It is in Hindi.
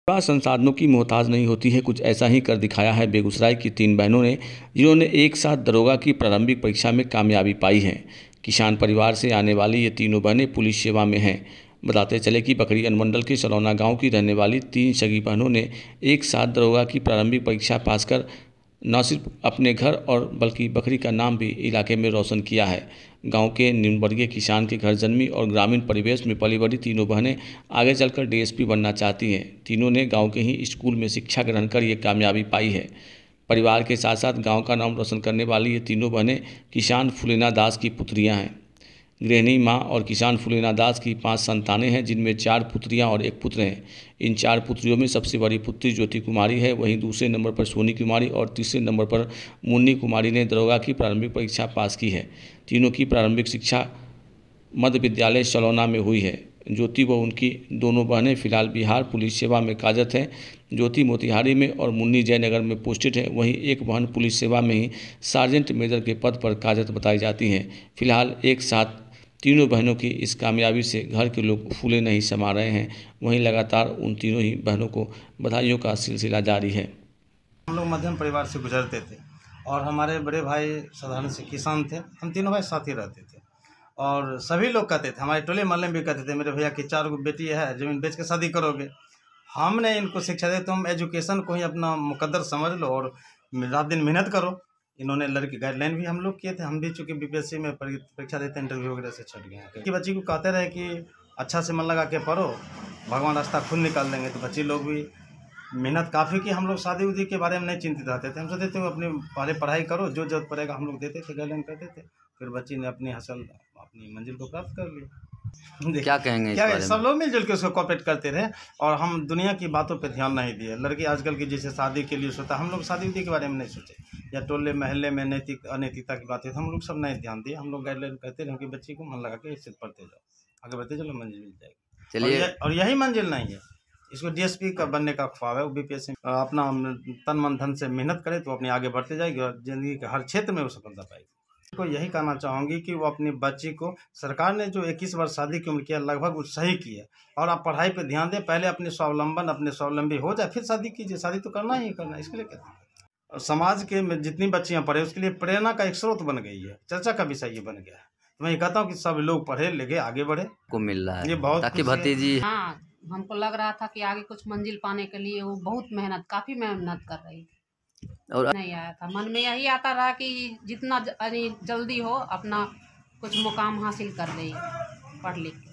परिवार संसाधनों की मोहताज नहीं होती है, कुछ ऐसा ही कर दिखाया है बेगूसराय की 3 बहनों ने, जिन्होंने एक साथ दरोगा की प्रारंभिक परीक्षा में कामयाबी पाई है। किसान परिवार से आने वाली ये तीनों बहनें पुलिस सेवा में हैं। बताते चले कि बखरी अनुमंडल के सलौना गांव की रहने वाली 3 सगी बहनों ने एक साथ दरोगा की प्रारंभिक परीक्षा पास कर न सिर्फ अपने घर और बल्कि बखरी का नाम भी इलाके में रोशन किया है। गांव के निम्नवर्गीय किसान के घर जन्मी और ग्रामीण परिवेश में पली बड़ी तीनों बहनें आगे चलकर डीएसपी बनना चाहती हैं। तीनों ने गांव के ही स्कूल में शिक्षा ग्रहण कर ये कामयाबी पाई है। परिवार के साथ साथ गांव का नाम रोशन करने वाली ये तीनों बहनें किसान फुलेना दास की पुत्रियां हैं। गृहिणी माँ और किसान फुलेना दास की 5 संतानें हैं, जिनमें 4 पुत्रियां और 1 पुत्र हैं। इन 4 पुत्रियों में सबसे बड़ी पुत्री ज्योति कुमारी है, वहीं दूसरे नंबर पर सोनी कुमारी और तीसरे नंबर पर मुन्नी कुमारी ने दरोगा की प्रारंभिक परीक्षा पास की है। तीनों की प्रारंभिक शिक्षा मध्य विद्यालय सलौना में हुई है। ज्योति व उनकी दोनों बहनें फिलहाल बिहार पुलिस सेवा में कार्यरत हैं। ज्योति मोतिहारी में और मुन्नी जयनगर में पोस्टेड है, वहीं एक बहन पुलिस सेवा में ही सार्जेंट मेजर के पद पर कार्यरत बताई जाती हैं। फिलहाल एक साथ तीनों बहनों की इस कामयाबी से घर के लोग फूले नहीं समा रहे हैं। वहीं लगातार उन तीनों ही बहनों को बधाइयों का सिलसिला जारी है। हम लोग मध्यम परिवार से गुजरते थे और हमारे बड़े भाई साधारण से किसान थे। हम तीनों भाई साथ ही रहते थे और सभी लोग कहते थे, हमारे टोले मोहल्ले में भी कहते थे, मेरे भैया की 4 बेटी है, ज़मीन बेच के शादी करोगे। हमने इनको शिक्षा दी, तुम एजुकेशन को ही अपना मुकद्दर समझ लो और रात दिन मेहनत करो। इन्होंने लड़की गाइडलाइन भी हम लोग किए थे। हम भी चूँकि बीपीएससी में परीक्षा देते इंटरव्यू वगैरह से छट गए हैं कि बच्ची को कहते रहे कि अच्छा से मन लगा के पढ़ो, भगवान रास्ता खुद निकाल देंगे। तो बच्ची लोग भी मेहनत काफ़ी की। हम लोग शादी उदी के बारे में नहीं चिंतित रहते थे। हम सोचते थे अपनी पहले पढ़ाई करो, जो जरूरत पड़ेगा हम लोग देते थे, गाइडलाइन करते थे। फिर बच्ची ने अपनी अपनी मंजिल को प्राप्त कर लिया। क्या कहेंगे क्या सब लोग मिलजुल के उसको कोऑपरेट करते रहे और हम दुनिया की बातों पे ध्यान नहीं दिए। लड़की आजकल की जैसे शादी के लिए सोचता, हम लोग शादी उदी के बारे में नहीं सोचे, या टोले महल्ले में नैतिक अनैतिकता की बातें हम लोग सब नहीं ध्यान दिए। हम लोग गाइडलाइन कहते रहे कि बच्ची को मन लगा के इससे पढ़ते जाओ, आगे बढ़ते चलो, मंजिल मिल जाएगी। चलिए, और यही मंजिल नहीं है, इसको डीएसपी का बनने का ख्वाब है। वो बीपीएससी अपना तन मन धन से मेहनत करे तो अपनी आगे बढ़ते जाएगी और ज़िंदगी के हर क्षेत्र में वो सफलता पाएगी। तो यही कहना चाहूँगी कि वो अपनी बच्ची को, सरकार ने जो 21 वर्ष शादी की उम्र किया लगभग वो सही की है, और आप पढ़ाई पे ध्यान दें। पहले अपने स्वावलंबी हो जाए, फिर शादी कीजिए। शादी तो करना ही करना है, इसके लिए कहते हैं। और समाज के में जितनी बच्चियाँ पढ़े उसके लिए प्रेरणा का एक स्रोत बन गई है, चर्चा का विषय ये बन गया है। तो मैं ये कहता हूँ कि सब लोग पढ़े लिखे आगे बढ़े को मिल रहा है ये बहुत ताकि भतीजी। हाँ, हमको लग रहा था कि आगे कुछ मंजिल पाने के लिए वो काफ़ी मेहनत कर रही थी और नहीं आया था। मन में यही आता रहा कि जितना जल्दी हो अपना कुछ मुकाम हासिल कर ले, पढ़ लिख के।